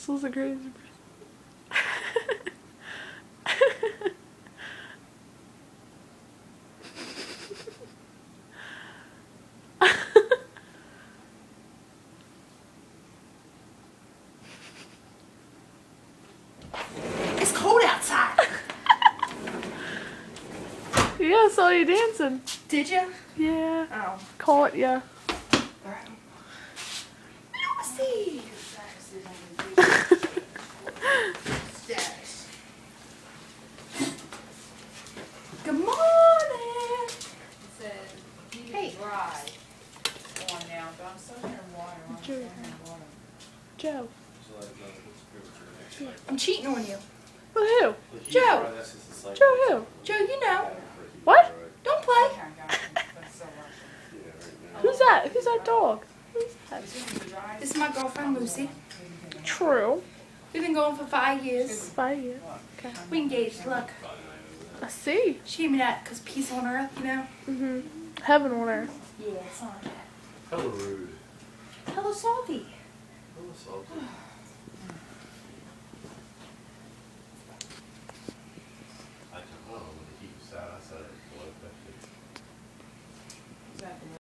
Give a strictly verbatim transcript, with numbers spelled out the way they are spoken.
Crystal's a crazy person. It's cold outside. Yeah, I saw you dancing. Did you? Yeah. Oh. Caught ya. Lucy. Good morning. It says, keep Hey. it dry on now, but I'm soaking in water. I'm Joe. soaking in water. Joe. I'm cheating on you. With who? Joe. Joe who? Joe, you know. What? Don't play. Okay, got it. That's so much. Who's that? Who's that dog? Who's that? This is my girlfriend, Lucy. True. We've been going for five years. Five years. Okay. We engaged. Look. I see. She gave me that because peace on earth, you know? Mhm. Heaven on earth. Yeah, it's on that. Hello, Rude. Hello, Salty. Hello, Salty.